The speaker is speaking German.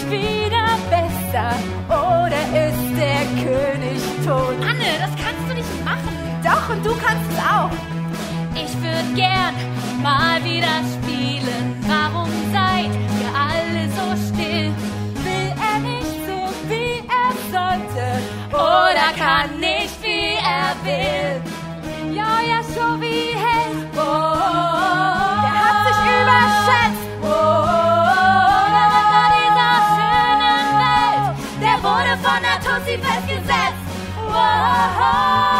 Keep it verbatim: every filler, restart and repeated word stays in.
wieder besser oder ist der König tot? Anne, das kannst du nicht machen. Doch, und du kannst es auch. Ich würde gern mal wieder spielen. Warum seid ihr alle so still? Will er nicht so, wie er sollte? Oder kann nicht, wie er will? Ja, ja, so wie Held. Oh, der hat sich überschätzt. Oh, der Ritter dieser schönen Welt, der wurde von der Tussi festgesetzt. Oh,